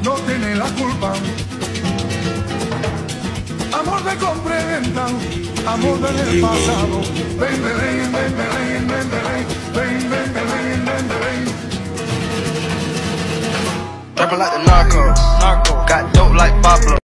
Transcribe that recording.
no tiene la culpa. Amor de compra y venta, amor del pasado. Ven, ven, ven, ven, ven, ven, ven, ven, ven, ven, ven, ven. Rapping like the narco, got dope like Pablo.